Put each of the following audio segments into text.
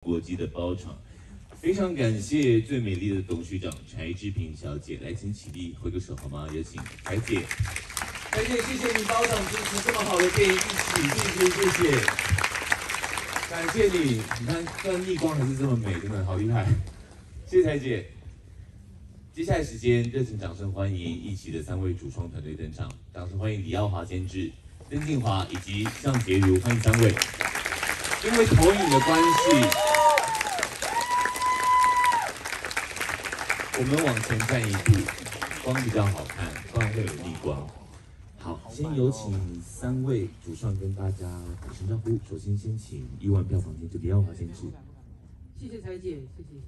国际的包场。非常感谢最美丽的董事长柴智屏小姐，来，请起立挥个手好吗？有请柴姐。柴姐，谢谢你包场支持这么好的电影，一起，谢谢。感谢你，你看，虽然逆光还是这么美，真的好厉害。谢谢柴姐。接下来时间，热情掌声欢迎一起的3位主创团队登场，掌声欢迎李耀华监制、曾静华以及向洁如，欢迎3位。因为投影的关系，我们往前站一步，光比较好看，不然会有逆光。好，先有请3位主创跟大家打声招呼。首先，先请亿万票房监制李耀华监制。 谢谢柴姐，谢谢。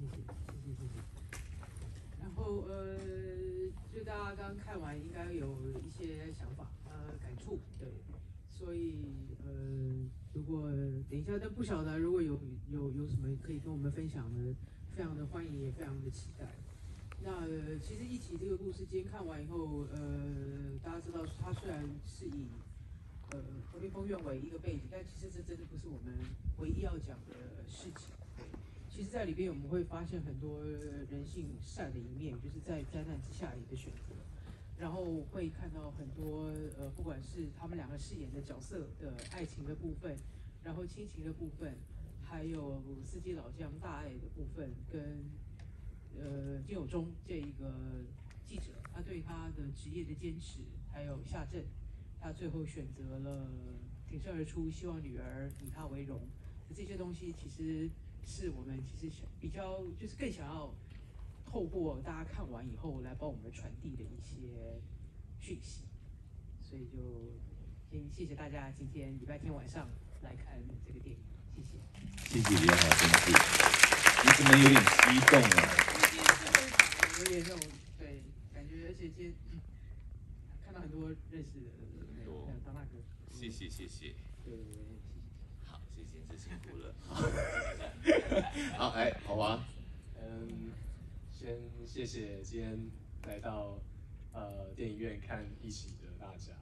然后就大家刚刚看完，应该有一些想法，感触，对。所以如果等一下，但不晓得如果有什么可以跟我们分享的，非常的欢迎，也非常的期待。那其实一起这个故事，今天看完以后，大家知道它虽然是以和平风院为一个背景，但其实这真的不是我们唯一要讲的事情。对，其实在里边我们会发现很多人性善的一面，就是在灾难之下的一个选择。然后会看到很多不管是他们2个饰演的角色的爱情的部分，然后亲情的部分，还有司机老将大爱的部分，跟金有中这一个记者，他对他的职业的坚持，还有下阵，他最后选择了挺身而出，希望女儿以他为荣。这些东西其实是我们其实比较就是更想要透过大家看完以后来帮我们传递的一些讯息，所以就先谢谢大家今天礼拜天晚上来看这个电影，谢谢。 谢谢李耀华监制，你怎么有点激动啊？ 有点那种对感觉，而且今天看到很多认识的张大哥， 谢谢。 对， 好，谢谢，这辛苦了。好，来，好华。 先谢谢今天来到电影院看一起的大家。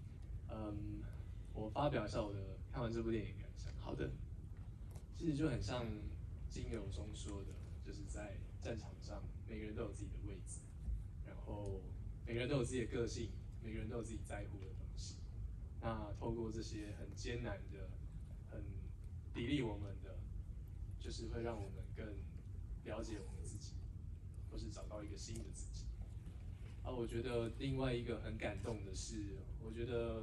我发表一下我的看完这部电影感想。 好的。 其实就很像金友中说的，就是在战场上，每个人都有自己的位置，然后每个人都有自己的个性，每个人都有自己在乎的东西。那透过这些很艰难的、很砥砺我们的，就是会让我们更了解我们自己，或是找到一个新的自己。我觉得另外一个很感动的是，我觉得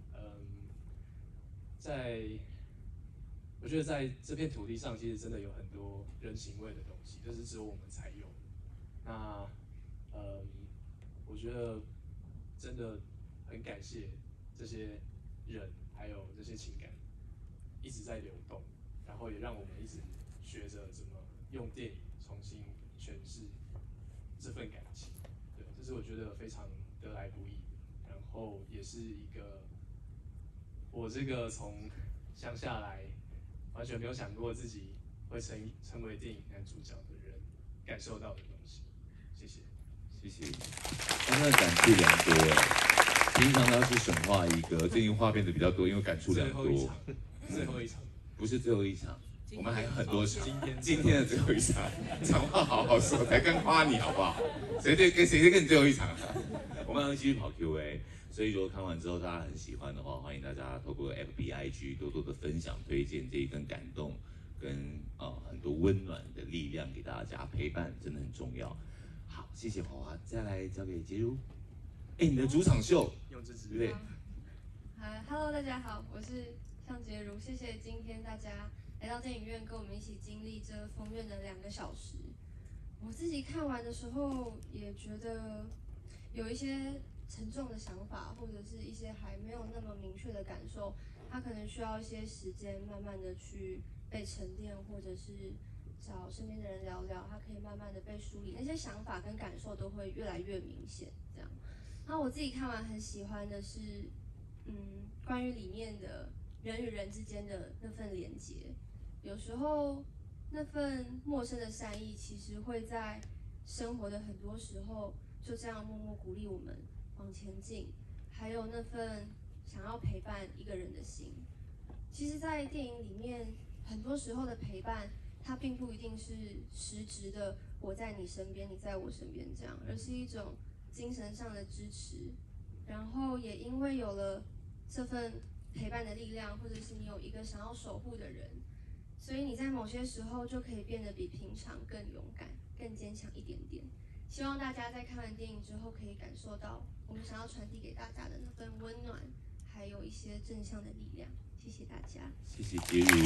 在这片土地上，其实真的有很多人情味的东西，这是只有我们才有。那我觉得真的很感谢这些人，还有这些情感一直在流动，然后也让我们一直学着怎么用电影重新诠释这份感情。对，这是我觉得非常得来不易，然后也是一个我这个从乡下来，完全没有想过自己会成为电影男主角的人感受到的东西。谢谢， 谢谢。刚刚感触良多哎，平常要是神话一个，最近话变得比较多，因为感触良多。 最后一场， 不是最后一场，我们还有很多场。今天的最后一场，长话好好说，才刚夸你好不好？谁跟你最后一场？我们要继续跑 Q&A。所以如果看完之后大家很喜欢的话，欢迎大家透过 FB、IG 多多的分享、推荐这一份感动跟很多温暖的力量给大家，陪伴真的很重要。好，谢谢华华，再来交给洁如。你的主场秀， 用这支对不对 ？Hello， 大家好，我是向洁如，谢谢今天大家来到电影院跟我们一起经历这风院的2个小时。我自己看完的时候也觉得有一些沉重的想法，或者是一些还没有那么明确的感受，它可能需要一些时间，慢慢的去被沉淀，或者是找身边的人聊聊，它可以慢慢的被梳理，那些想法跟感受都会越来越明显。这样，那我自己看完很喜欢的是，关于里面的人与人之间的那份连结，有时候那份陌生的善意，其实会在生活的很多时候就这样默默鼓励我们往前进，还有那份想要陪伴一个人的心。其实，在电影里面，很多时候的陪伴， 它并不一定是实质的我在你身边，你在我身边这样，而是一种精神上的支持。然后也因为有了这份陪伴的力量，或者是你有一个想要守护的人，所以你在某些时候就可以变得比平常更勇敢、更坚强一点点。希望大家在看完电影之后，可以感受到我们想要传递给大家的那份温暖，还有一些正向的力量。谢谢大家。 谢谢洁如。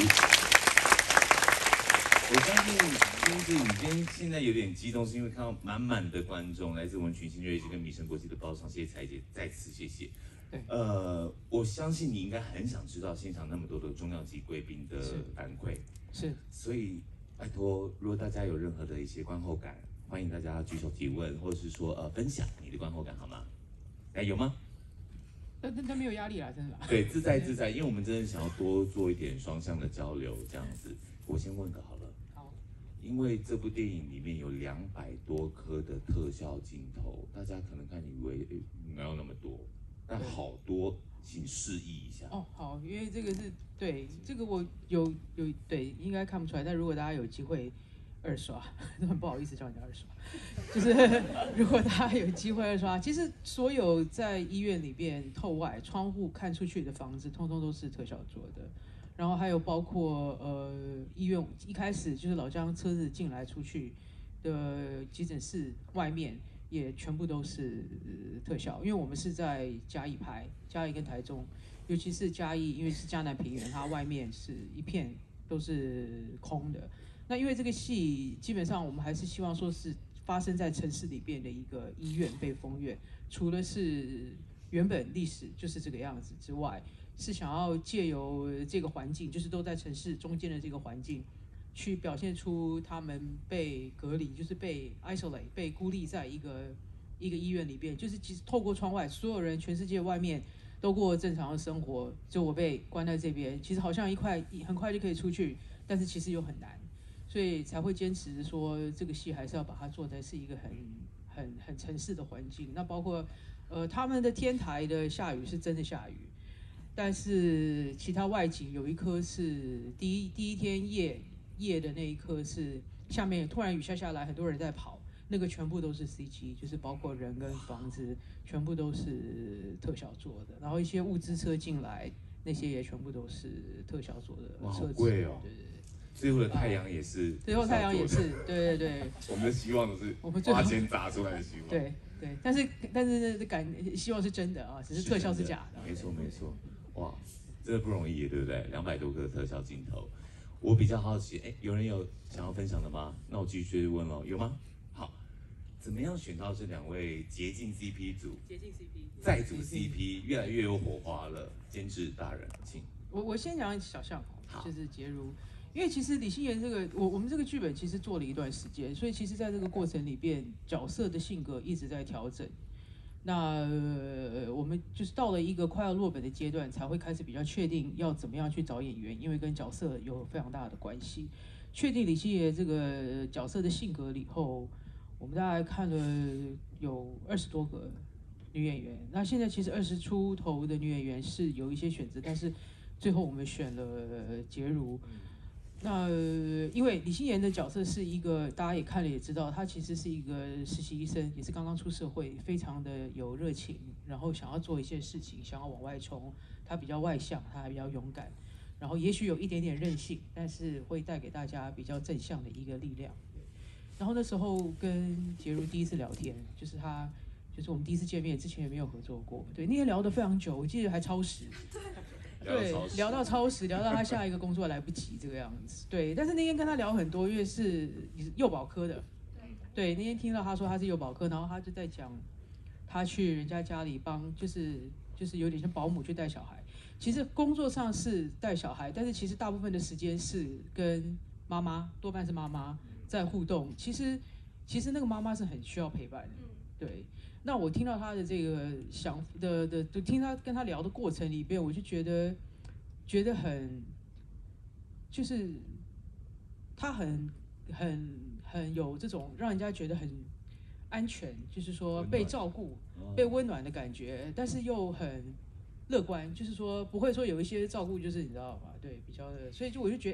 我相信金子，你今天现在有点激动，是因为看到满满的观众，来自我们群星瑞士跟米盛国际的包场，谢谢彩姐，再次谢谢。 对， 我相信你应该很想知道现场那么多的重量级贵宾的反馈， 是， 所以拜托，如果大家有任何的一些观后感，欢迎大家举手提问，或者是说分享你的观后感好吗？哎，有吗？ 但没有压力啦，真的。 对，自在，因为我们真的想要多做一点双向的交流，这样子。我先问个好了。 好。 因为这部电影里面有200多颗的特效镜头，大家可能看以为没有那么多，但好多，请示意一下。 哦，好，因为这个是对这个我有对，应该看不出来，但如果大家有机会二刷，很不好意思叫人家二刷，就是如果大家有机会二刷，其实所有在医院里边透外窗户看出去的房子，通通都是特效做的。然后还有包括医院一开始就是老姜车子进来出去的急诊室外面也全部都是特效，因为我们是在嘉义拍，嘉义跟台中，尤其是嘉义，因为是嘉南平原，它外面是一片都是空的。那因为这个戏基本上我们还是希望说是发生在城市里边的一个医院被封院，除了是原本历史就是这个样子之外，是想要借由这个环境，就是都在城市中间的这个环境，去表现出他们被隔离，就是被 isolate， 被孤立在一个医院里边，就是其实透过窗外，所有人全世界外面都过正常的生活，就我被关在这边，其实好像很快就可以出去，但是其实又很难，所以才会坚持说这个戏还是要把它做的是一个很城市的环境。那包括他们的天台的下雨是真的下雨。但是其他外景有一颗是第一天夜的那一颗是下面突然雨下来，很多人在跑，那个全部都是 CG， 就是包括人跟房子全部都是特效做的，然后一些物资车进来那些也全部都是特效做的车子。 哇，好贵哦！ 对。 最后的太阳也是， 最后太阳也是，对。 我们的希望都是花钱砸出来的希望。 对，但是希望是真的啊，只是特效是假的。 没错。哇，真的不容易，对不对？200多个特效镜头，我比较好奇，有人有想要分享的吗？那我继续问喽，有吗？好，怎么样选到这2位捷径 CP 组？捷径 CP 再组 CP， 越来越有火花了。监制大人，请。 我先讲小象，就是洁如，因为其实李心妍这个，我们这个剧本其实做了一段时间，所以其实在这个过程里边，角色的性格一直在调整。那我们就是到了一个快要落本的阶段，才会开始比较确定要怎么样去找演员，因为跟角色有非常大的关系。确定李心妍这个角色的性格以后，我们大概看了有20多个女演员。那现在其实20出头的女演员是有一些选择，但是最后我们选了洁如。那因为李心妍的角色是一个，大家也看了也知道，她其实是一个实习医生，也是刚刚出社会，非常的有热情，然后想要做一些事情，想要往外冲。她比较外向，她还比较勇敢，然后也许有一点点任性，但是会带给大家比较正向的一个力量。然后那时候跟洁如第一次聊天，就是我们第一次见面，之前也没有合作过，对，那天聊得非常久，我记得还超时。对，聊到超时，聊到他下一个工作来不及这个样子。对，但是那天跟他聊很多，因为是幼保科的。对，那天听到他说他是幼保科，然后他就在讲他去人家家里帮，就是有点像保姆去带小孩。其实工作上是带小孩，但是其实大部分的时间是跟妈妈，多半是妈妈在互动。其实那个妈妈是很需要陪伴的。对。那我听到他的这个听他跟他聊的过程里边，我就觉得很，就是他很有这种让人家觉得很安全，就是说被照顾、被温暖的感觉，但是又很乐观，就是说不会说有一些照顾就是你知道吗？对，比较的，所以我就觉得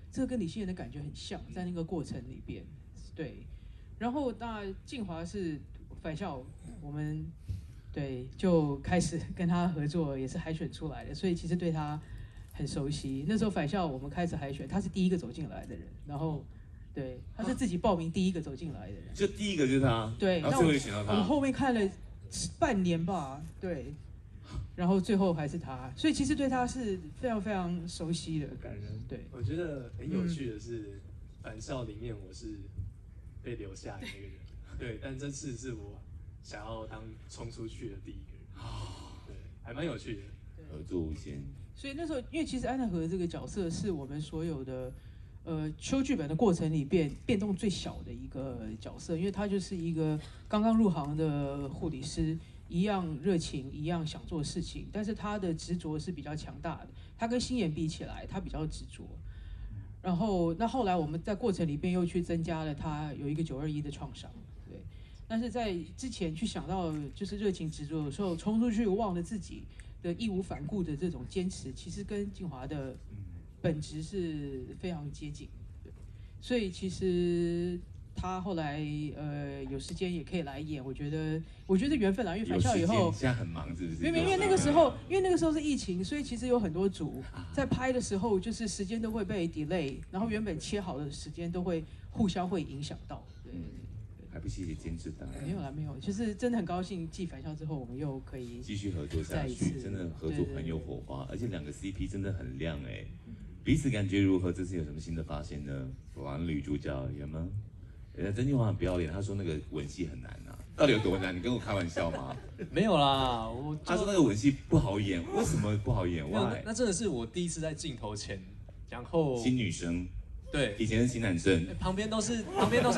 这个跟李心妍的感觉很像，在那个过程里边，对。然后那静华是返校，我们对就开始跟他合作，也是海选出来的，所以其实对他很熟悉。那时候返校我们开始海选，他是第一个走进来的人，然后对，他是自己报名第一个走进来的人， 就第一个就是他， 对， 然后最后就选到他。 我们后面看了半年吧，对。然后最后还是他，所以其实对他是非常非常熟悉的， 感人。 对， 我觉得很有趣的是，返校里面我是被留下来的那个人，对，但这次是我想要当冲出去的第一个人，对，还蛮有趣的， 合作无间。 所以那时候，因为其实安奈和这个角色是我们所有的修剧本的过程里变动最小的一个角色，因为他就是一个刚刚入行的护理师。一样热情，一样想做事情，但是他的执着是比较强大的。他跟心妍比起来，他比较执着。然后，那后来我们在过程里边又去增加了他有一个921的创伤，对。但是在之前去想到就是热情执着，有时候冲出去忘了自己的义无反顾的这种坚持，其实跟静华的本质是非常接近。对，所以其实。他后来有时间也可以来演，我觉得缘分啦，因为返校以后现在很忙，是不是？ 因为那个时候是疫情，所以其实有很多组在拍的时候，就是时间都会被 delay， 然后原本切好的时间都会互相会影响到。对， 还不谢谢监制的。 没有，就是真的很高兴，继返校之后我们又可以继续合作下去，真的合作很有火花，而且两个 CP 真的很亮哎，彼此感觉如何？这次有什么新的发现呢？王女主角有吗？曾静华很不要脸，他说那个吻戏很难啊，到底有多难？你跟我开玩笑吗？ 没有啦， 他说那个吻戏不好演，为什么不好演？ 那真的是我第一次在镜头前，然后新女生， 对， 以前是新男生， 旁边都是，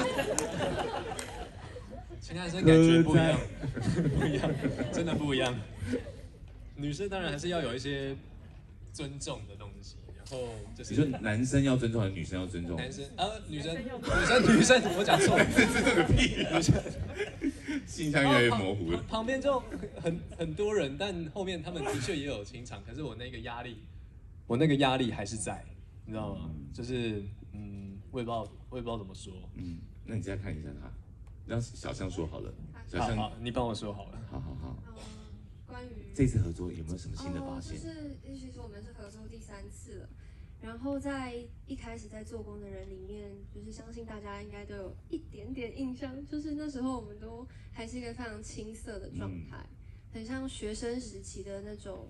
新男生感觉不一样，不一样，真的不一样。女生当然还是要有一些尊重的东西。 你说男生要尊重还是女生要尊重？ 男生女生，我讲错了， 这个屁！女生形象越来越模糊了。 旁边就很多人，但后面他们的确也有清场，可是我那个压力还是在，你知道吗？就是我也不知道怎么说。 那你再看一下他，让小象说好了。小象， 好，你帮我说好了。 好。 关于这次合作有没有什么新的发现？ 就是其实我们是合作第3次了。然后在一开始在做工的人里面，就是相信大家应该都有一点点印象，就是那时候我们都还是一个非常青涩的状态，很像学生时期的那种，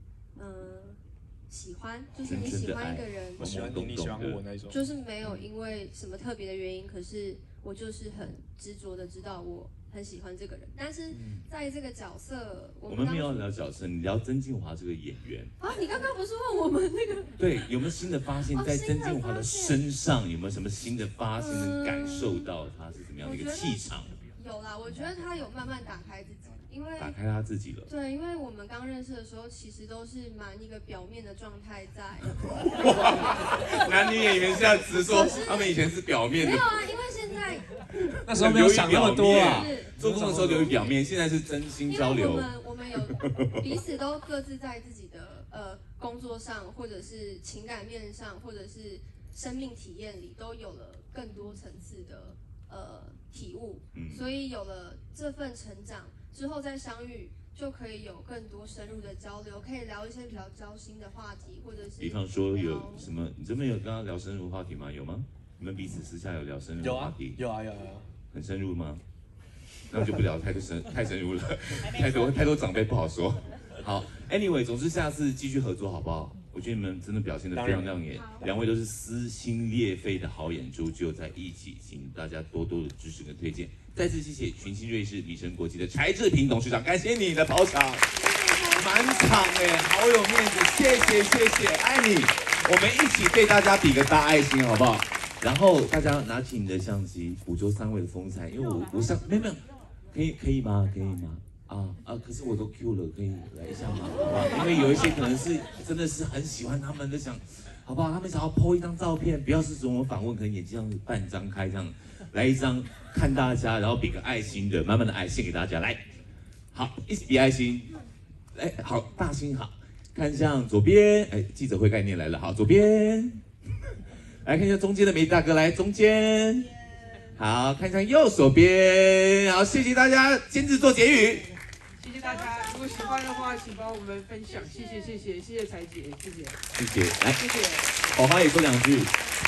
喜欢，就是你喜欢一个人， 我喜欢你，你喜欢我那种， 就是没有因为什么特别的原因，可是我就是很执着的知道我很喜欢这个人，但是在这个角色， 我们没有聊角色，你聊曾静华这个演员啊。你刚刚不是问我们那个？ 对，有没有新的发现？在曾静华的身上有没有什么新的发现？能感受到他是怎么样的一个气场？ 有啦，我觉得他有慢慢打开自己，因为打开他自己了。 对，因为我们刚认识的时候，其实都是蛮一个表面的状态在。 男女演员现在直说，他们以前是表面的。 没有啊，因为现在那时候没有想那么多啊。 做工的时候流于表面，现在是真心交流。 因为我们有彼此都各自在自己的工作上，或者是情感面上，或者是生命体验里，都有了更多层次的体悟。所以有了这份成长之后再相遇，就可以有更多深入的交流，可以聊一些比较交心的话题，或者是比方说有什么？你这边有跟他聊深入话题吗？有吗？你们彼此私下有聊深入话题？ 有啊。 很深入吗？那我就不聊太深入了，太多长辈不好说。好 ，anyway， 总之下次继续合作好不好？我觉得你们真的表现得非常亮眼，两位都是撕心裂肺的好演出，只有在一起，请大家多多的支持跟推荐。再次谢谢群星瑞士米生国际的柴智屏董事长，感谢你的跑场，满场哎，好有面子，谢谢，爱你，我们一起对大家比个大爱心好不好？然后大家拿起你的相机，捕捉3位的风采，因为我想没有。可以吗？可是我都 Q 了，可以来一下吗？好吧，因为有一些可能是真的是很喜欢他们的想，好不好？他们想要 po 一张照片，不要是怎么访问，可能眼睛这样子半张开这样，来一张看大家，然后比个爱心的，满满的爱献给大家，来，好，一起比爱心，哎，好，大心好，看向左边，哎，记者会概念来了，好，左边。 来看一下中间的美丽大哥，来中间。好，看一下右手边。好，谢谢大家，监制做结语。 谢谢大家，如果喜欢的话，请帮我们分享，谢谢彩姐，谢谢， 来， 谢谢。 宝华也说2句。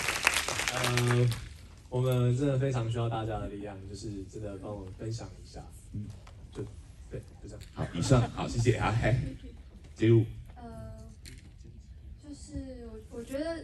我们真的非常需要大家的力量，就是真的帮我们分享一下，就这样。 好，以上好，谢谢。好，来，结入。 就是我觉得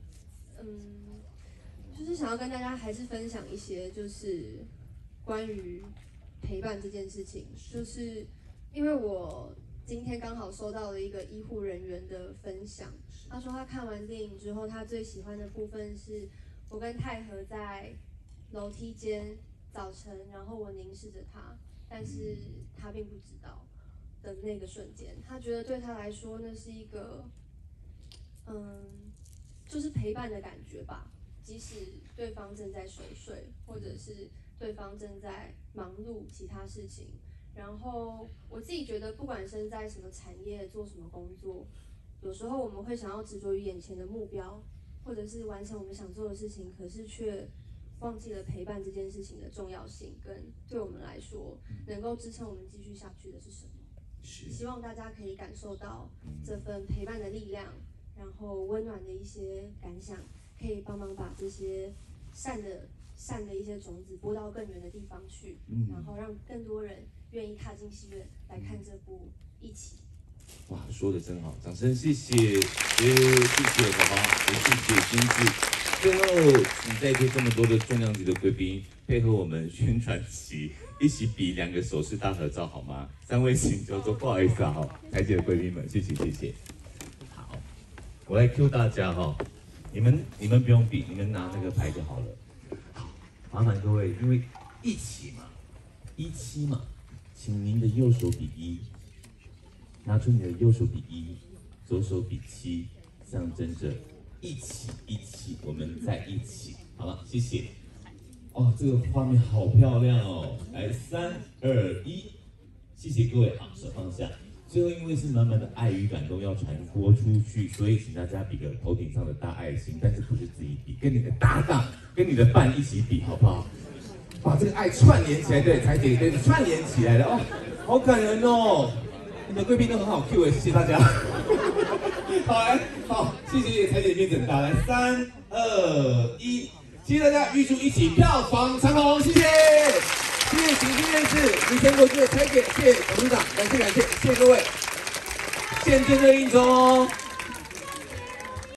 就是想要跟大家还是分享一些，就是关于陪伴这件事情，就是因为我今天刚好收到了一个医护人员的分享，他说他看完电影之后，他最喜欢的部分是我跟太和在楼梯间早晨，然后我凝视着他，但是他并不知道的那个瞬间，他觉得对他来说那是一个就是陪伴的感觉吧。即使对方正在熟睡，或者是对方正在忙碌其他事情，然后我自己觉得，不管身在什么产业做什么工作，有时候我们会想要执着于眼前的目标，或者是完成我们想做的事情，可是却忘记了陪伴这件事情的重要性，跟对我们来说能够支撑我们继续下去的是什么。希望大家可以感受到这份陪伴的力量，然后温暖的一些感想，可以帮忙把这些善的一些种子播到更远的地方去，然后让更多人愿意踏进戏院来看这部《一起》。 哇，说的真好，掌声谢谢，谢谢宝宝，也谢谢监制。最后，请在座这么多的重量级的贵宾配合我们宣传期，一起比2个手势大合照好吗？3位请就坐，不好意思啊，台姐的贵宾们，谢谢。好，我来 Q 大家哈，你们不用比，你们拿那个牌就好了。好，麻烦各位，因为一起嘛，17嘛，请您的右手比1，拿出你的右手比1，左手比7，象征着一起，我们在一起。好了，谢谢。哦，这个画面好漂亮哦！来，3、2、1，谢谢各位。好，手放下。最后，因为是满满的爱与感动要传播出去，所以请大家比个头顶上的大爱心，但是不是自己比，跟你的搭档、跟你的伴一起比，好不好？把这个爱串联起来，对，彩姐对，串联起来了哦，好感人哦！你的贵宾都很好 Q 哎，谢谢大家。好，来，好，谢谢彩姐面子很大，来，3、2、1，谢谢大家，预祝一起票房长虹，谢谢。谢谢行政院士、李全国谢彩姐，谢谢董事长，感谢，谢谢各位，现正热映中哦。